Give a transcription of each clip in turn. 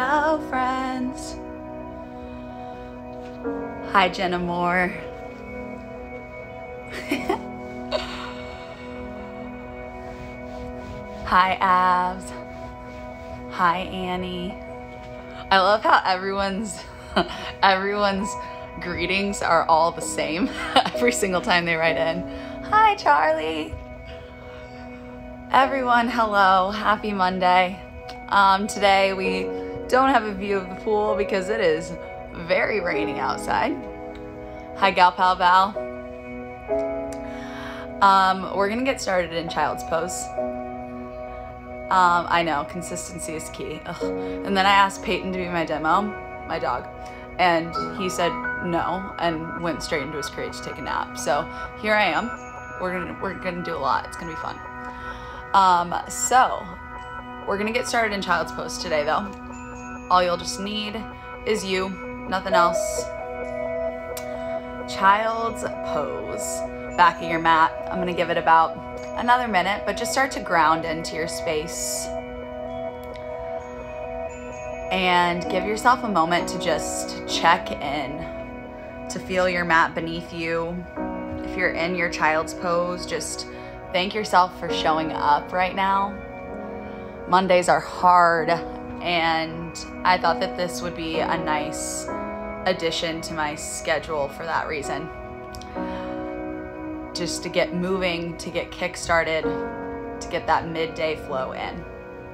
Hello, friends. Hi, Jenna Moore. Hi, Abs. Hi, Annie. I love how everyone's greetings are all the same every single time they write in. Hi, Charlie. Everyone, hello. Happy Monday. Today we don't have a view of the pool because it is very rainy outside. Hi, Gal Pal Val. We're gonna get started in child's pose. I know, consistency is key. Ugh. And then I asked Peyton to be my demo, my dog, and he said no and went straight into his crate to take a nap. So here I am. We're gonna do a lot. It's gonna be fun. So we're gonna get started in child's pose today, though. All you'll just need is you, nothing else. Child's pose. Back of your mat. I'm gonna give it about another minute, but just start to ground into your space. And give yourself a moment to just check in, to feel your mat beneath you. If you're in your child's pose, just thank yourself for showing up right now. Mondays are hard, and I thought that this would be a nice addition to my schedule for that reason. Just to get moving, to get kick-started, to get that midday flow in.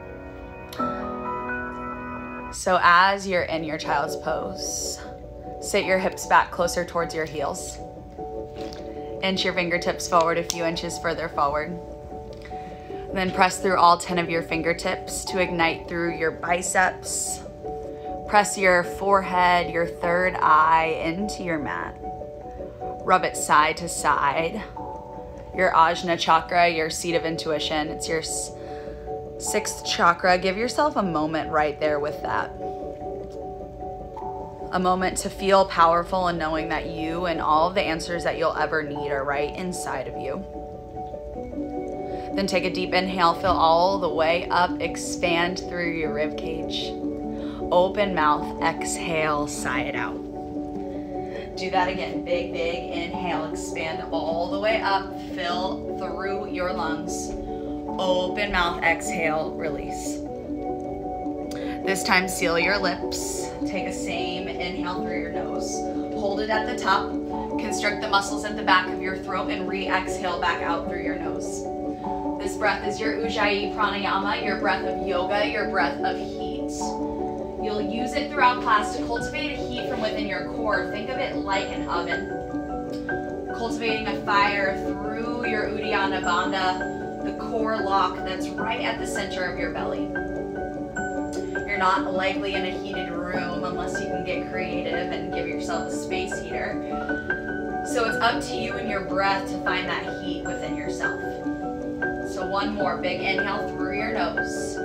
So as you're in your child's pose, sit your hips back closer towards your heels. Inch your fingertips forward a few inches further forward. And then press through all 10 of your fingertips to ignite through your biceps. Press your forehead, your third eye into your mat. Rub it side to side. Your Ajna chakra, your seat of intuition, it's your sixth chakra. Give yourself a moment right there with that. A moment to feel powerful and knowing that you and all of the answers that you'll ever need are right inside of you. Then take a deep inhale, fill all the way up, expand through your rib cage. Open mouth, exhale, sigh it out. Do that again, big, big inhale, expand all the way up, fill through your lungs. Open mouth, exhale, release. This time, seal your lips. Take a same inhale through your nose. Hold it at the top. Constrict the muscles at the back of your throat and re-exhale back out through your nose. This breath is your Ujjayi Pranayama, your breath of yoga, your breath of heat. You'll use it throughout class to cultivate a heat from within your core. Think of it like an oven. Cultivating a fire through your Uddiyana Bandha, the core lock that's right at the center of your belly. You're not likely in a heated room unless you can get creative and give yourself a space heater. So it's up to you and your breath to find that heat within yourself. So one more big inhale through your nose.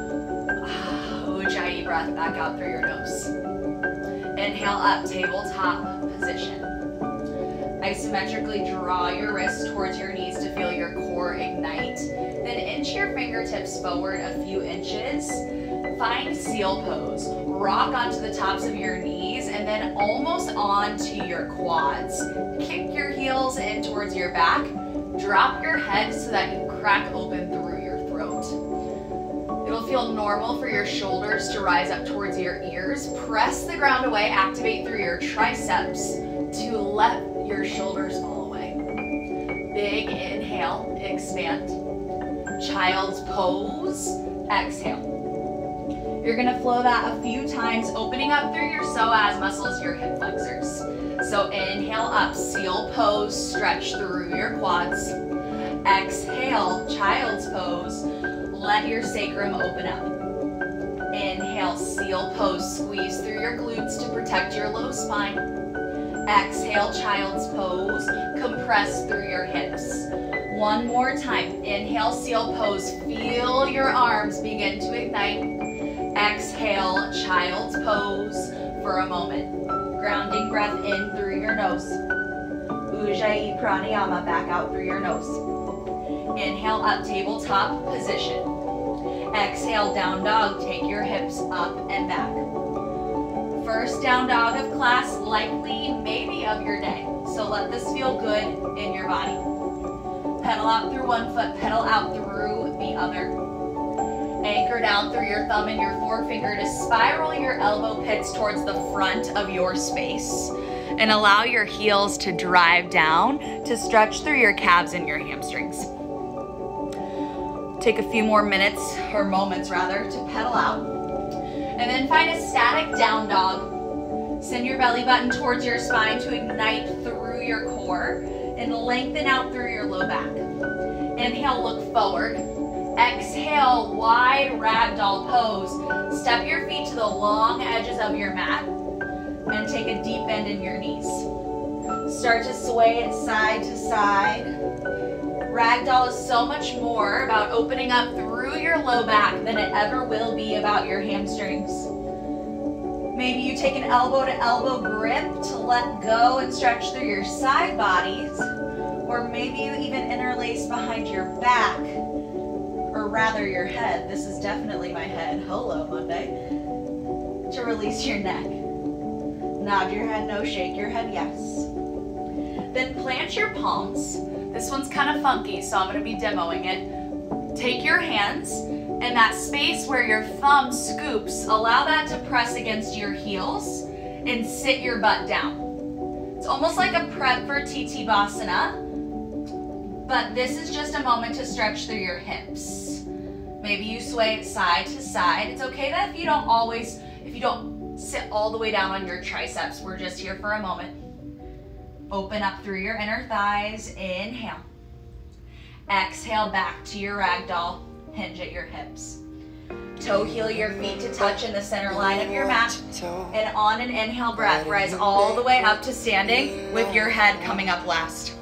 Ujjayi breath back out through your nose. Inhale up, tabletop position. Isometrically draw your wrists towards your knees to feel your core ignite. Then inch your fingertips forward a few inches. Find seal pose. Rock onto the tops of your knees and then almost onto your quads. Kick your heels in towards your back. Drop your head so that you crack open through your throat. It'll feel normal for your shoulders to rise up towards your ears. Press the ground away, activate through your triceps to let your shoulders fall away. Big inhale, expand. Child's pose, exhale. You're gonna flow that a few times, opening up through your psoas muscles, your hip flexors. So inhale up, seal pose, stretch through your quads. Exhale, child's pose. Let your sacrum open up. Inhale, seal pose, squeeze through your glutes to protect your low spine. Exhale, child's pose, compress through your hips. One more time, inhale, seal pose, feel your arms begin to ignite. Exhale, child's pose for a moment. Grounding breath in through your nose. Ujjayi Pranayama back out through your nose. Inhale up, tabletop position. Exhale, down dog. Take your hips up and back. First down dog of class, likely maybe of your day. So let this feel good in your body. Pedal out through one foot, pedal out through the other. Anchor down through your thumb and your forefinger to spiral your elbow pits towards the front of your space. And allow your heels to drive down to stretch through your calves and your hamstrings. Take a few more minutes, or moments rather, to pedal out. And then find a static down dog. Send your belly button towards your spine to ignite through your core and lengthen out through your low back. Inhale, look forward. Exhale, wide ragdoll pose. Step your feet to the long edges of your mat and take a deep bend in your knees. Start to sway it side to side. Ragdoll is so much more about opening up through your low back than it ever will be about your hamstrings. Maybe you take an elbow to elbow grip to let go and stretch through your side bodies, or maybe you even interlace behind your back, or rather your head. This is definitely my head. Hello, Monday. To release your neck. Nod your head no, shake your head yes. Then plant your palms. This one's kind of funky, so I'm going to be demoing it. Take your hands, and that space where your thumb scoops, allow that to press against your heels and sit your butt down. It's almost like a prep for Titivasana, but this is just a moment to stretch through your hips. Maybe you sway it side to side. It's okay that if you don't sit all the way down on your triceps. We're just here for a moment. Open up through your inner thighs. Inhale. Exhale back to your ragdoll. Hinge at your hips. Toe heel your feet to touch in the center line of your mat. And on an inhale breath, rise all the way up to standing with your head coming up last.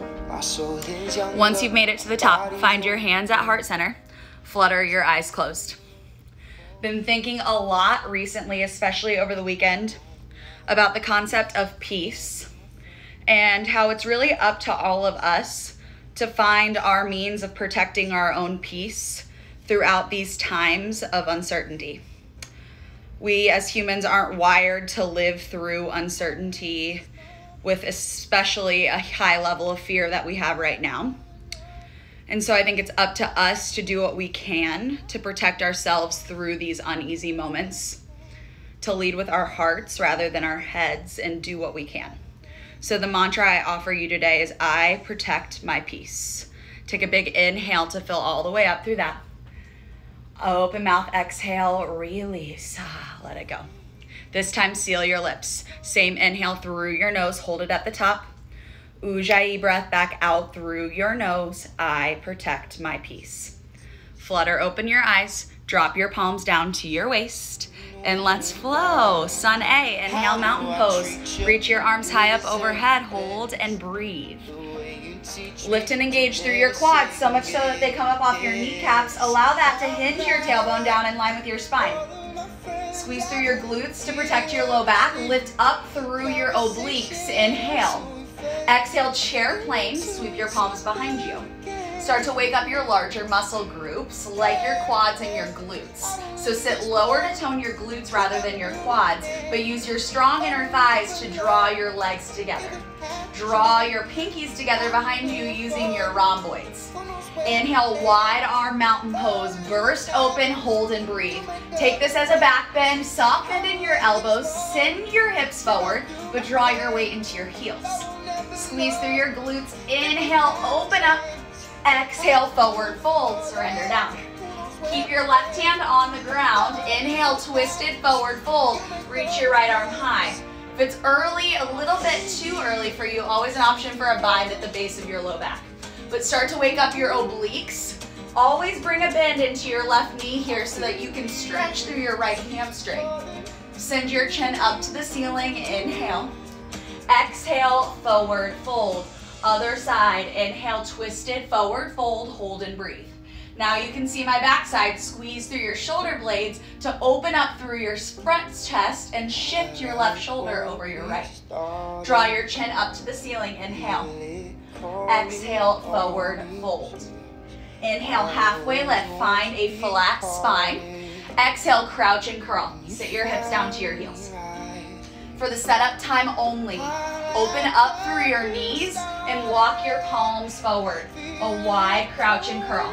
Once you've made it to the top, find your hands at heart center. Flutter your eyes closed. Been thinking a lot recently, especially over the weekend, about the concept of peace and how it's really up to all of us to find our means of protecting our own peace throughout these times of uncertainty. We as humans aren't wired to live through uncertainty with especially a high level of fear that we have right now. And so I think it's up to us to do what we can to protect ourselves through these uneasy moments, to lead with our hearts rather than our heads and do what we can. So the mantra I offer you today is I protect my peace. Take a big inhale to fill all the way up through that. Open mouth, exhale, release, let it go. This time seal your lips. Same inhale through your nose, hold it at the top. Ujjayi breath back out through your nose. I protect my peace. Flutter open your eyes, drop your palms down to your waist, and let's flow. Sun A, inhale mountain pose. Reach your arms high up overhead, hold and breathe. Lift and engage through your quads, so much so that they come up off your kneecaps. Allow that to hinge your tailbone down in line with your spine. Squeeze through your glutes to protect your low back. Lift up through your obliques. Inhale. Exhale, chair plank. Sweep your palms behind you. Start to wake up your larger muscle groups like your quads and your glutes. So sit lower to tone your glutes rather than your quads, but use your strong inner thighs to draw your legs together. Draw your pinkies together behind you using your rhomboids. Inhale, wide arm mountain pose. Burst open, hold and breathe. Take this as a back bend. Soft bend in your elbows. Send your hips forward, but draw your weight into your heels. Squeeze through your glutes. Inhale, open up. Exhale, forward fold, surrender down. Keep your left hand on the ground. Inhale, twisted forward fold. Reach your right arm high. If it's early, a little bit too early for you, always an option for a bind at the base of your low back. But start to wake up your obliques. Always bring a bend into your left knee here so that you can stretch through your right hamstring. Send your chin up to the ceiling. Inhale. Exhale, forward fold. Other side, inhale, twisted, forward fold, hold and breathe. Now you can see my backside. Squeeze through your shoulder blades to open up through your front chest and shift your left shoulder over your right. Draw your chin up to the ceiling, inhale. Exhale, forward fold. Inhale, halfway lift. Find a flat spine. Exhale, crouch and curl. Sit your hips down to your heels. For the setup time only, open up through your knees and walk your palms forward. A wide crouch and curl.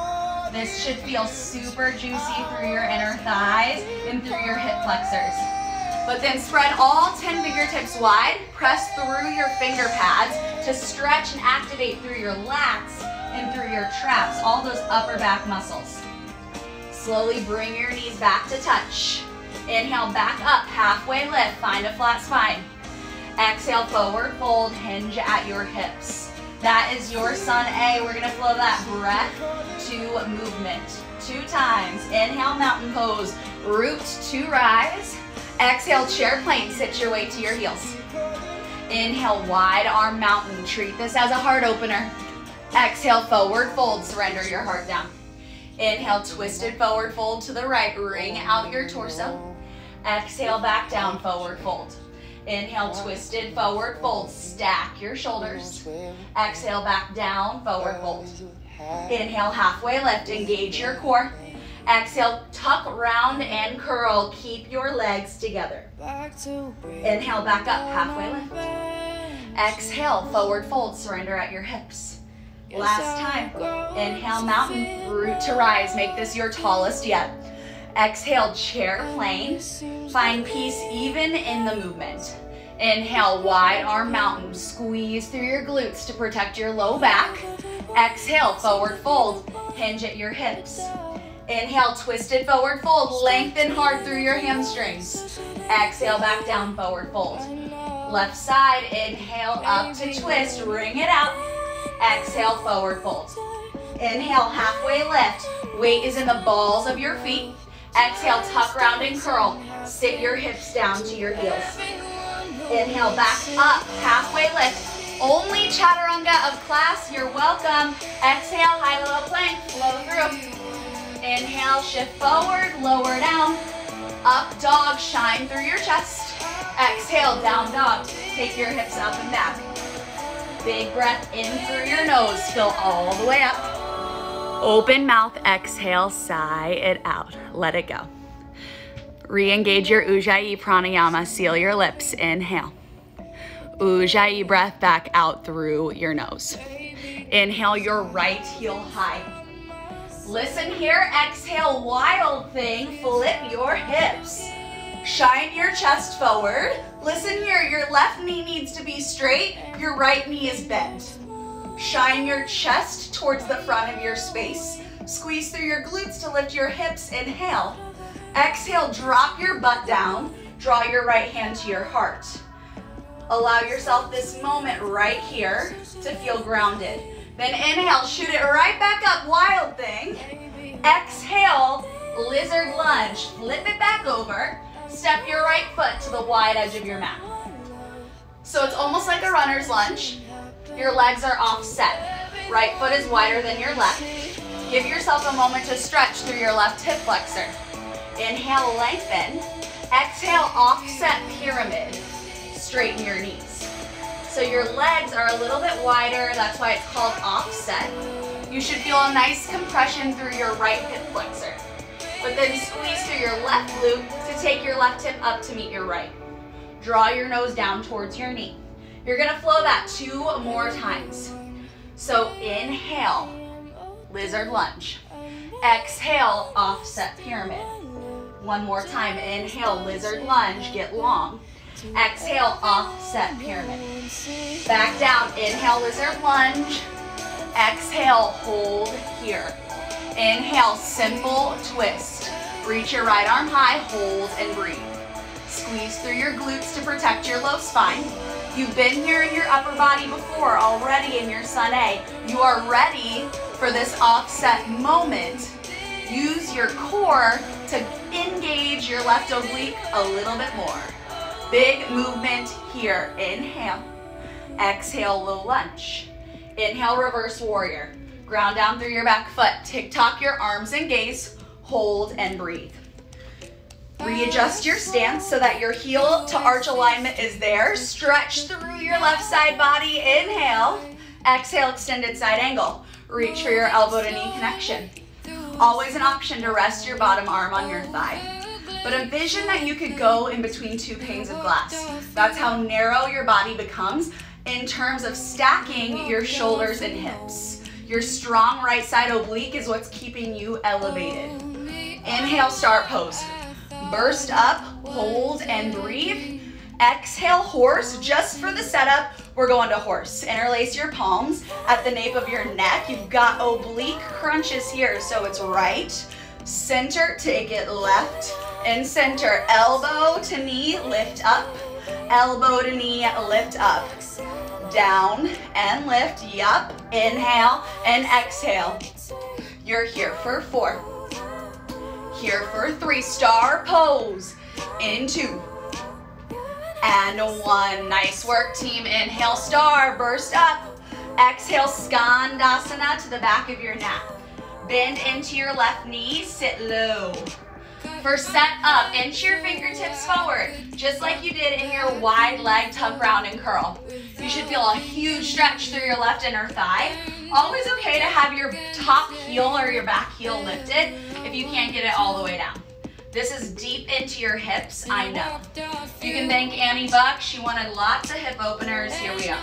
This should feel super juicy through your inner thighs and through your hip flexors. But then spread all 10 fingertips wide. Press through your finger pads to stretch and activate through your lats and through your traps, all those upper back muscles. Slowly bring your knees back to touch. Inhale, back up, halfway lift, find a flat spine. Exhale, forward fold, hinge at your hips. That is your Sun A. We're gonna flow that breath to movement. 2 times. Inhale, mountain pose, root to rise. Exhale, chair plank, sit your way to your heels. Inhale, wide arm mountain. Treat this as a heart opener. Exhale, forward fold, surrender your heart down. Inhale, twisted forward fold to the right, wring out your torso. Exhale, back down, forward fold. Inhale, twisted forward fold, stack your shoulders. Exhale, back down, forward fold. Inhale, halfway lift, engage your core. Exhale, tuck, round, and curl. Keep your legs together. Inhale, back up, halfway lift. Exhale, forward fold, surrender at your hips. Last time. Inhale, mountain, root to rise. Make this your tallest yet. Exhale, chair plane. Find peace even in the movement. Inhale, wide arm mountain. Squeeze through your glutes to protect your low back. Exhale, forward fold. Hinge at your hips. Inhale, twisted forward fold. Lengthen hard through your hamstrings. Exhale, back down, forward fold. Left side, inhale, up to twist. Wring it out. Exhale, forward fold. Inhale, halfway lift. Weight is in the balls of your feet. Exhale, tuck, round, and curl. Sit your hips down to your heels. Inhale, back up, halfway lift. Only chaturanga of class, you're welcome. Exhale, high to low plank, flow through. Inhale, shift forward, lower down. Up dog, shine through your chest. Exhale, down dog. Take your hips up and back. Big breath in through your nose, fill all the way up. Open mouth, exhale, sigh it out. Let it go. Re-engage your Ujjayi pranayama, seal your lips, inhale. Ujjayi breath back out through your nose. Inhale your right heel high. Listen here, exhale, wild thing, flip your hips. Shine your chest forward. Listen here, your left knee needs to be straight, your right knee is bent. Shine your chest towards the front of your space. Squeeze through your glutes to lift your hips, inhale. Exhale, drop your butt down, draw your right hand to your heart. Allow yourself this moment right here to feel grounded. Then inhale, shoot it right back up, wild thing. Exhale, lizard lunge, flip it back over. Step your right foot to the wide edge of your mat. So it's almost like a runner's lunge. Your legs are offset. Right foot is wider than your left. Give yourself a moment to stretch through your left hip flexor. Inhale, lengthen. Exhale, offset pyramid. Straighten your knees. So your legs are a little bit wider, that's why it's called offset. You should feel a nice compression through your right hip flexor. But then squeeze through your left glute to take your left hip up to meet your right. Draw your nose down towards your knee. You're gonna flow that 2 more times. So inhale, lizard lunge. Exhale, offset pyramid. 1 more time, inhale, lizard lunge, get long. Exhale, offset pyramid. Back down, inhale, lizard lunge. Exhale, hold here. Inhale, simple twist. Reach your right arm high, hold and breathe. Squeeze through your glutes to protect your low spine. You've been here in your upper body before, already in your Sun A. You are ready for this offset moment. Use your core to engage your left oblique a little bit more. Big movement here. Inhale. Exhale, low lunge. Inhale, reverse warrior. Ground down through your back foot. Tick-tock your arms and gaze. Hold and breathe. Readjust your stance so that your heel to arch alignment is there. Stretch through your left side body. Inhale. Exhale, extended side angle. Reach for your elbow to knee connection. Always an option to rest your bottom arm on your thigh. But envision that you could go in between two panes of glass. That's how narrow your body becomes in terms of stacking your shoulders and hips. Your strong right side oblique is what's keeping you elevated. Inhale, star pose. Burst up, hold, and breathe. Exhale, horse. Just for the setup, we're going to horse. Interlace your palms at the nape of your neck. You've got oblique crunches here, so it's right, center, take it left, and center. Elbow to knee, lift up. Elbow to knee, lift up. Down and lift, yup. Inhale and exhale. You're here for 4. Here for 3, star pose. In 2. And 1. Nice work, team. Inhale, star, burst up. Exhale, Skandasana to the back of your mat. Bend into your left knee, sit low. For set up, inch your fingertips forward, just like you did in your wide leg tuck round and curl. You should feel a huge stretch through your left inner thigh. Always okay to have your top heel or your back heel lifted if you can't get it all the way down. This is deep into your hips, I know. You can thank Annie Buck. She wanted lots of hip openers. Here we are.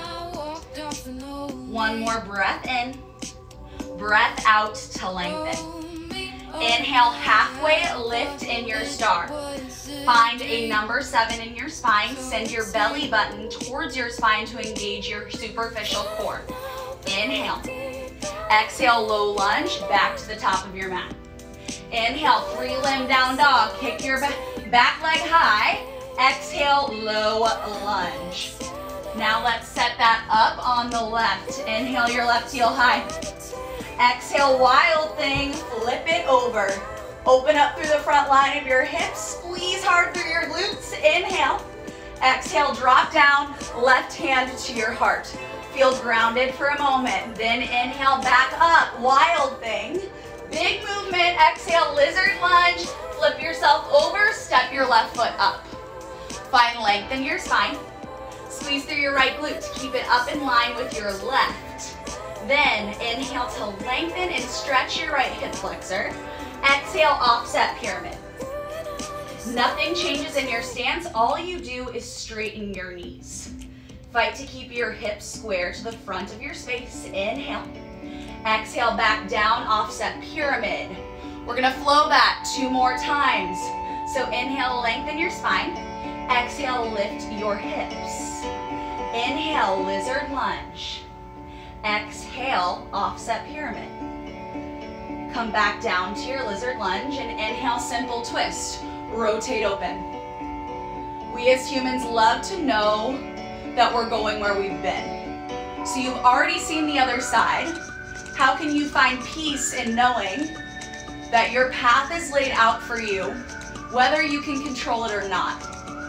One more breath in. Breath out to lengthen. Inhale, halfway lift in your star. Find a number 7 in your spine. Send your belly button towards your spine to engage your superficial core. Inhale. Exhale, low lunge, back to the top of your mat. Inhale, 3 limb down dog. Kick your back leg high. Exhale, low lunge. Now let's set that up on the left. Inhale, your left heel high. Exhale, wild thing, flip it over. Open up through the front line of your hips, squeeze hard through your glutes. Inhale. Exhale, drop down, left hand to your heart. Feel grounded for a moment. Then inhale, back up, wild thing. Big movement, exhale, lizard lunge. Flip yourself over, step your left foot up. Find length in your spine. Squeeze through your right glute to keep it up in line with your left. Then inhale to lengthen and stretch your right hip flexor. Exhale, offset pyramid. Nothing changes in your stance. All you do is straighten your knees. Fight to keep your hips square to the front of your space. Inhale. Exhale, back down, offset pyramid. We're gonna flow that 2 more times. So inhale, lengthen your spine. Exhale, lift your hips. Inhale, lizard lunge. Exhale, offset pyramid. Come back down to your lizard lunge and inhale, simple twist. Rotate open. We as humans love to know that we're going where we've been. So you've already seen the other side. How can you find peace in knowing that your path is laid out for you, whether you can control it or not?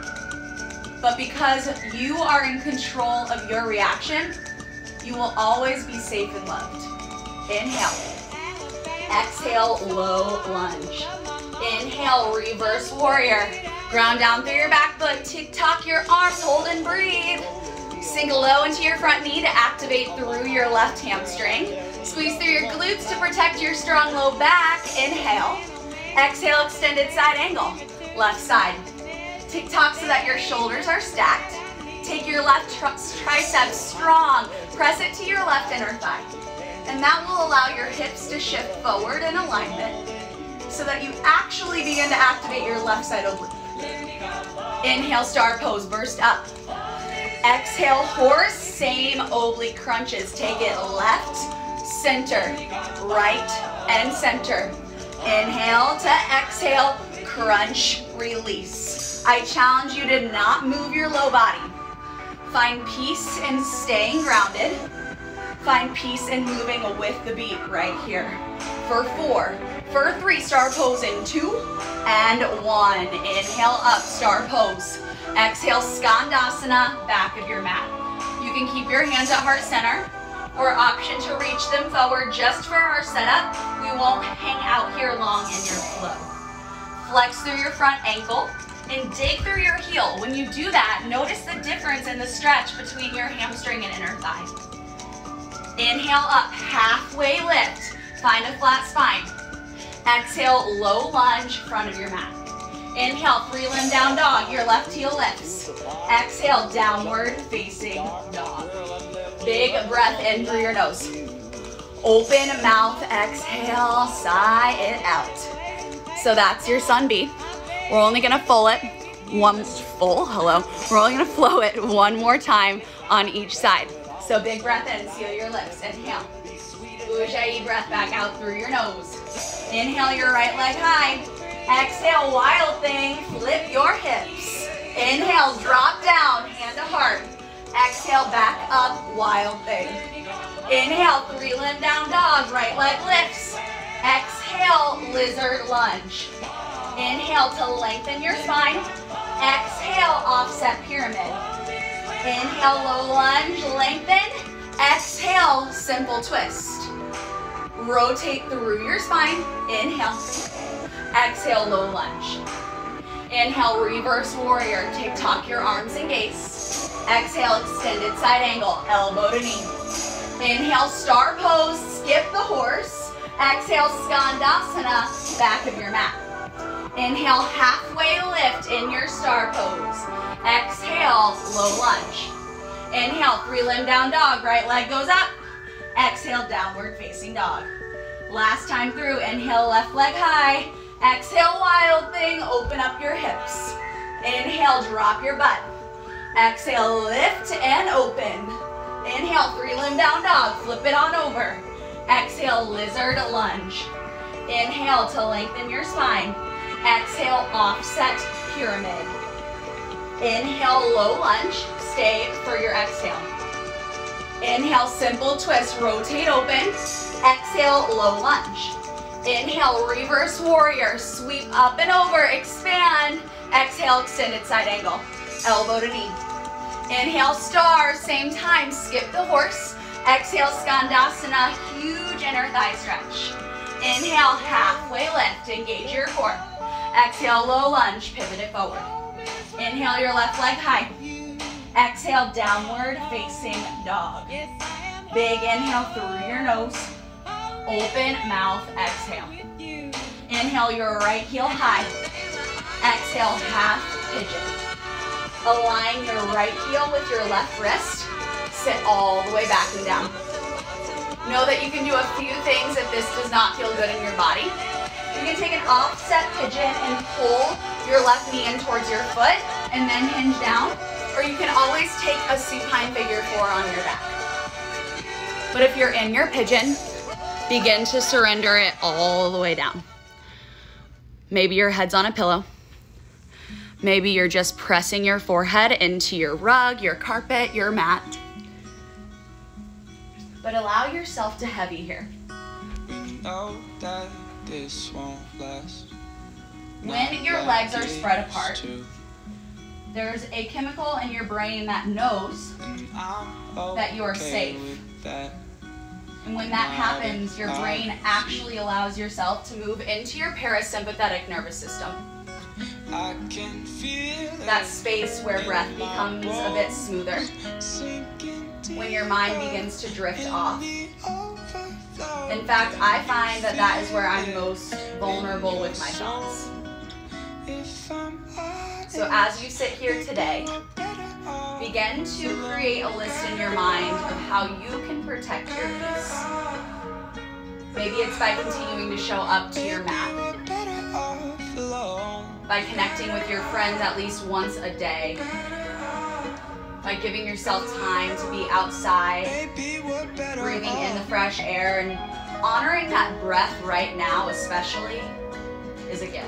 But because you are in control of your reaction, you will always be safe and loved. Inhale. Exhale, low lunge. Inhale, reverse warrior. Ground down through your back foot. Tick-tock your arms, hold and breathe. Sink low into your front knee to activate through your left hamstring. Squeeze through your glutes to protect your strong low back. Inhale. Exhale, extended side angle. Left side. Tick-tock so that your shoulders are stacked. Take your left tricep strong. Press it to your left inner thigh. And that will allow your hips to shift forward in alignment so that you actually begin to activate your left side oblique. Inhale, star pose, burst up. Exhale, horse, same oblique crunches. Take it left, center, right, and center. Inhale to exhale, crunch, release. I challenge you to not move your low body. Find peace in staying grounded. Find peace in moving with the beat right here. For 4, for 3, star pose in 2 and 1. Inhale up, star pose. Exhale, Skandasana, back of your mat. You can keep your hands at heart center or option to reach them forward just for our setup. We won't hang out here long in your flow. Flex through your front ankle and dig through your heel. When you do that, notice the difference in the stretch between your hamstring and inner thigh. Inhale up, halfway lift. Find a flat spine. Exhale, low lunge, front of your mat. Inhale, 3-limb down dog, your left heel lifts. Exhale, downward facing dog. Big breath in through your nose. Open mouth, exhale, sigh it out. So that's your Sun B. We're only gonna flow it We're only gonna flow it one more time on each side. So big breath in, seal your lips, inhale. Ujjayi breath back out through your nose. Inhale your right leg high. Exhale, wild thing, flip your hips. Inhale, drop down, hand to heart. Exhale, back up, wild thing. Inhale, 3-limb down dog, right leg lifts. Exhale, lizard lunge. Inhale to lengthen your spine. Exhale, offset pyramid. Inhale, low lunge, lengthen. Exhale, simple twist. Rotate through your spine. Inhale. Exhale, low lunge. Inhale, reverse warrior. TikTok your arms and gaze. Exhale, extended side angle, elbow to knee. Inhale, star pose, skip the horse. Exhale, Skandasana, back of your mat. Inhale, halfway lift in your star pose. Exhale, low lunge. Inhale, 3-limb down dog, right leg goes up. Exhale, downward facing dog. Last time through, inhale, left leg high. Exhale, wild thing, open up your hips. Inhale, drop your butt. Exhale, lift and open. Inhale, 3-limb down dog, flip it on over. Exhale, lizard lunge. Inhale to lengthen your spine. Exhale, offset pyramid. Inhale, low lunge, stay for your exhale. Inhale, simple twist, rotate open. Exhale, low lunge. Inhale, reverse warrior, sweep up and over, expand. Exhale, extended side angle, elbow to knee. Inhale, star, same time, skip the horse. Exhale, Skandasana, huge inner thigh stretch. Inhale, halfway lift, engage your core. Exhale, low lunge, pivot it forward. Inhale, your left leg high. Exhale, downward facing dog. Big inhale through your nose. Open mouth, exhale. Inhale, your right heel high. Exhale, half pigeon. Align your right heel with your left wrist. Sit all the way back and down. Know that you can do a few things if this does not feel good in your body. You can take an offset pigeon and pull your left knee in towards your foot and then hinge down. Or you can always take a supine figure 4 on your back. But if you're in your pigeon, begin to surrender it all the way down. Maybe your head's on a pillow. Maybe you're just pressing your forehead into your rug, your carpet, your mat. But allow yourself to heavy here. We know that this won't last. When your legs are spread apart, there's a chemical in your brain that knows that you are safe. And when that happens, your brain actually allows yourself to move into your parasympathetic nervous system. That space where breath becomes a bit smoother. When your mind begins to drift off. In fact, I find that that is where I'm most vulnerable with my thoughts. So as you sit here today, begin to create a list in your mind of how you can protect your peace. Maybe it's by continuing to show up to your mat, by connecting with your friends at least once a day, by giving yourself time to be outside, breathing in the fresh air, and honoring that breath right now especially is a gift.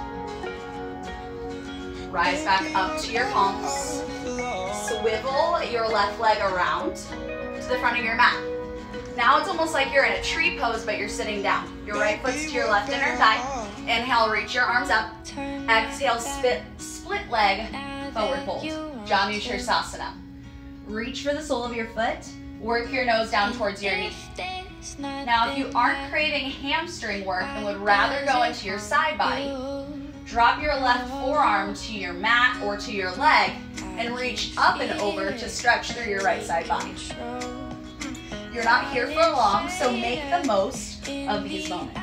Rise back up to your palms. Swivel your left leg around to the front of your mat. Now it's almost like you're in a tree pose, but you're sitting down. Your right foot's to your left inner thigh. Inhale, reach your arms up. Exhale, split leg, forward fold. Janu Sirsasana. Reach for the sole of your foot. Work your nose down towards your knee. Now, if you aren't craving hamstring work and would rather go into your side body, drop your left forearm to your mat or to your leg and reach up and over to stretch through your right side body. You're not here for long, so make the most of these moments.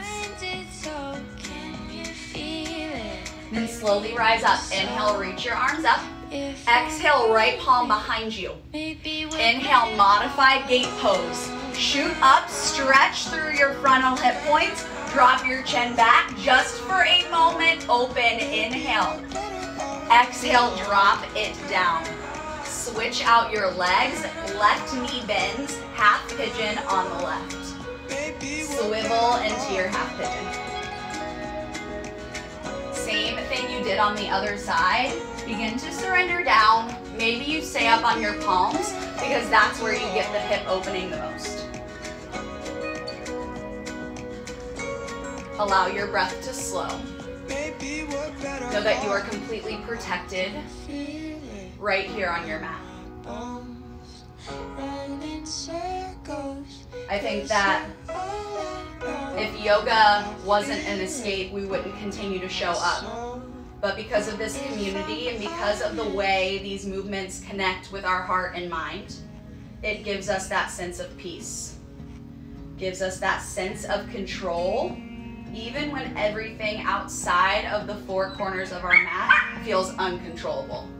Then slowly rise up. Inhale, reach your arms up. Exhale, right palm behind you. Inhale, modified gate pose. Shoot up, stretch through your frontal hip points. Drop your chin back just for a moment. Open, inhale. Exhale, drop it down. Switch out your legs. Left knee bends, half pigeon on the left. Swivel into your half pigeon. Same thing you did on the other side. Begin to surrender down. Maybe you stay up on your palms because that's where you get the hip opening the most. Allow your breath to slow. Know that you are completely protected right here on your mat. I think that if yoga wasn't an escape, we wouldn't continue to show up. But because of this community and because of the way these movements connect with our heart and mind, it gives us that sense of peace. Gives us that sense of control, even when everything outside of the four corners of our mat feels uncontrollable.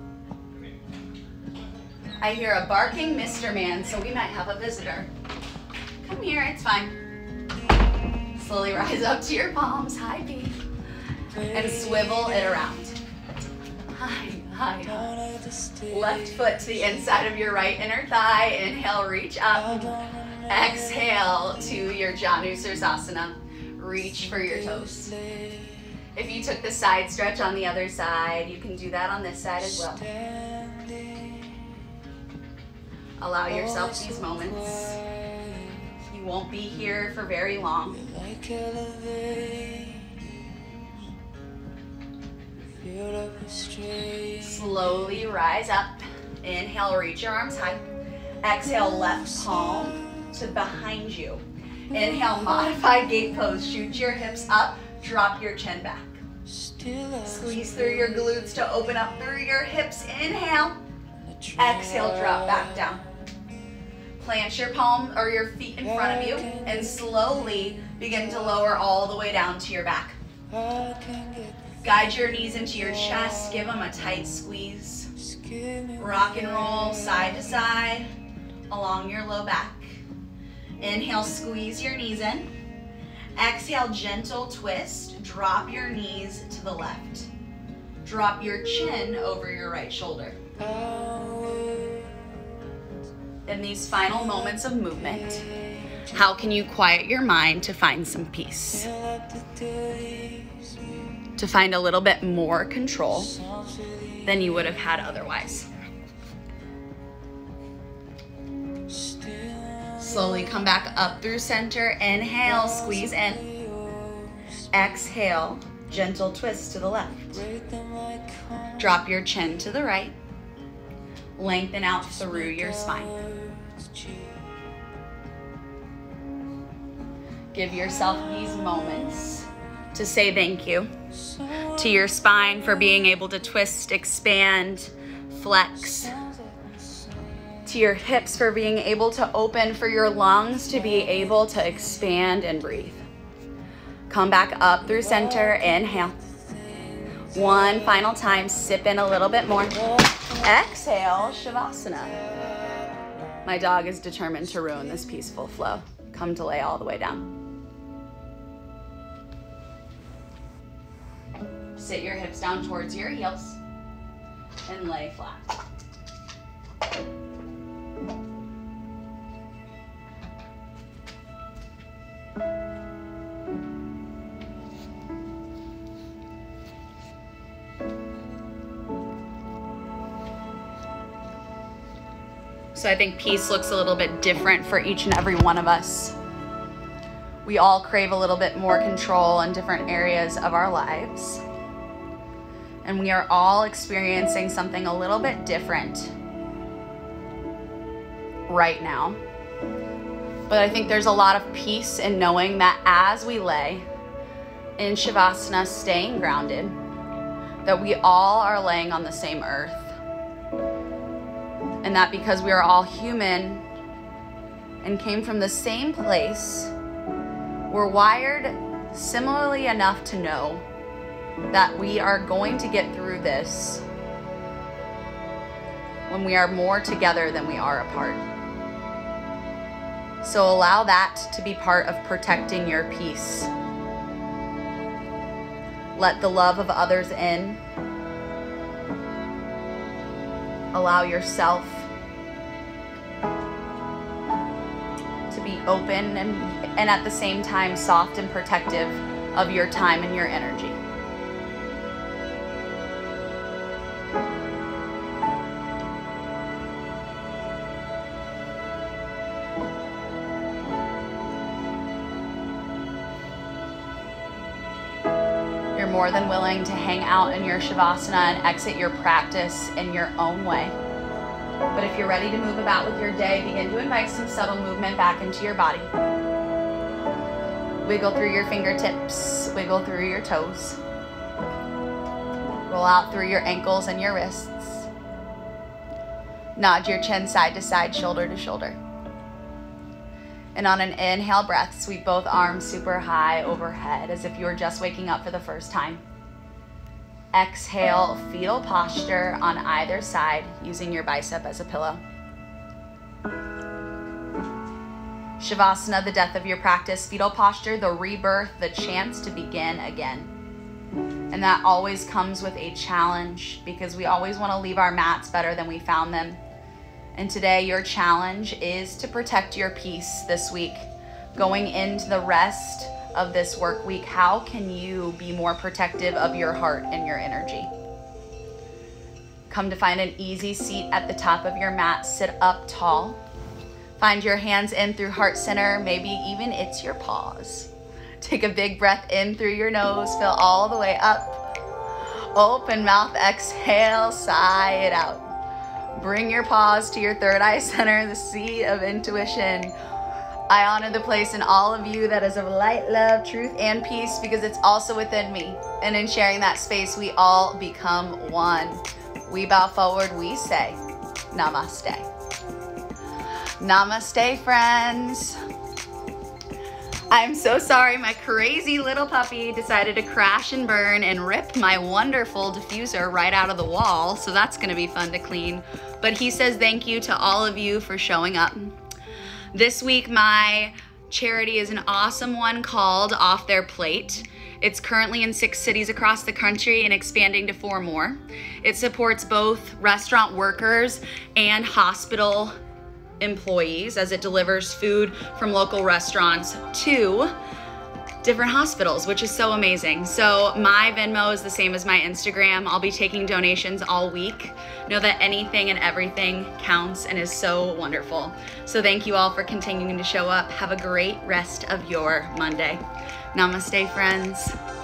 I hear a barking Mr. Man, so we might have a visitor. Come here, it's fine. Slowly rise up to your palms, high peak, and swivel it around. High, high, high. Left foot to the inside of your right inner thigh. Inhale, reach up. Exhale to your Janu Sirsasana. Reach for your toes. If you took the side stretch on the other side, you can do that on this side as well. Allow yourself these moments. You won't be here for very long. Slowly rise up. Inhale, reach your arms high. Exhale, left palm to behind you. Inhale, modified gate pose. Shoot your hips up, drop your chin back. Squeeze through your glutes to open up through your hips. Inhale. Exhale, drop back down. Plant your palm or your feet in front of you and slowly begin to lower all the way down to your back. Guide your knees into your chest. Give them a tight squeeze. Rock and roll side to side along your low back. Inhale, squeeze your knees in. Exhale, gentle twist. Drop your knees to the left. Drop your chin over your right shoulder. In these final moments of movement, how can you quiet your mind to find some peace? To find a little bit more control than you would have had otherwise. Slowly come back up through center. Inhale, squeeze in. Exhale, gentle twist to the left. Drop your chin to the right. Lengthen out through your spine. Give yourself these moments to say thank you to your spine for being able to twist, expand, flex. To your hips for being able to open, for your lungs to be able to expand and breathe. Come back up through center. Inhale. One final time. Sip in a little bit more. Exhale, Shavasana. My dog is determined to ruin this peaceful flow. Come to lay all the way down. Sit your hips down towards your heels and lay flat. So I think peace looks a little bit different for each and every one of us. We all crave a little bit more control in different areas of our lives. And we are all experiencing something a little bit different right now. But I think there's a lot of peace in knowing that as we lay in Shavasana, staying grounded, that we all are laying on the same earth. And that because we are all human and came from the same place, we're wired similarly enough to know that we are going to get through this when we are more together than we are apart. So allow that to be part of protecting your peace. Let the love of others in. Allow yourself to be open and at the same time soft and protective of your time and your energy. More than willing to hang out in your Shavasana and exit your practice in your own way. But if you're ready to move about with your day, begin to invite some subtle movement back into your body. Wiggle through your fingertips, wiggle through your toes. Roll out through your ankles and your wrists. Nod your chin side to side, shoulder to shoulder. And on an inhale breath, sweep both arms super high overhead as if you were just waking up for the first time. Exhale, fetal posture on either side, using your bicep as a pillow. Shavasana, the death of your practice. Fetal posture, the rebirth, the chance to begin again. And that always comes with a challenge because we always want to leave our mats better than we found them. And today your challenge is to protect your peace this week. Going into the rest of this work week, how can you be more protective of your heart and your energy? Come to find an easy seat at the top of your mat. Sit up tall. Find your hands in through heart center. Maybe even it's your paws. Take a big breath in through your nose. Fill all the way up. Open mouth, exhale, sigh it out. Bring your paws to your third eye center, the seat of intuition. I honor the place in all of you that is of light, love, truth, and peace because it's also within me. And in sharing that space, we all become one. We bow forward, we say, namaste. Namaste, friends. I'm so sorry my crazy little puppy decided to crash and burn and rip my wonderful diffuser right out of the wall, so that's gonna be fun to clean. But he says thank you to all of you for showing up. This week, my charity is an awesome one called Off Their Plate. It's currently in 6 cities across the country and expanding to 4 more. It supports both restaurant workers and hospital employees as it delivers food from local restaurants to different hospitals, which is so amazing. So my Venmo is the same as my Instagram. I'll be taking donations all week. Know that anything and everything counts and is so wonderful. So thank you all for continuing to show up. Have a great rest of your Monday. Namaste, friends.